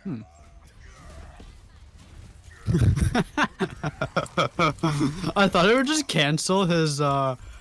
Hmm. I thought it would just cancel his